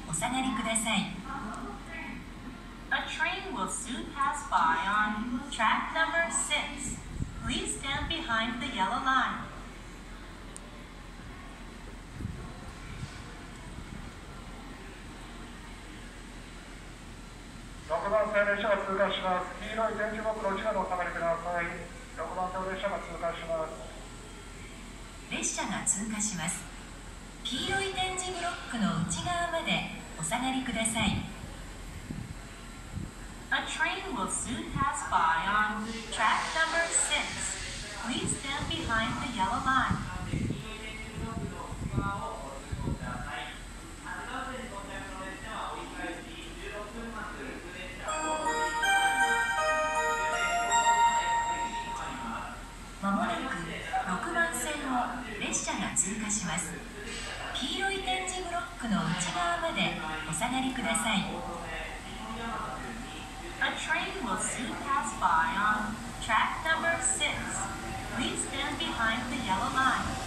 お下がりください。 A train will soon pass by on track number 6. Please stand behind the yellow line. 6番線列車が通過します。黄色い点字ブロックの内側にお下がりください。6番線列車が通過します。 列車が通過します。黄色い点字ブロックの内側までお下がりください。 A train will soon pass by on track number 6. Please stand behind the yellow line. まもなく6番線を列車が通過します。黄色い点字ブロックの内側までお下がりください。 A train will soon pass by on track number 6. Please stand behind the yellow line.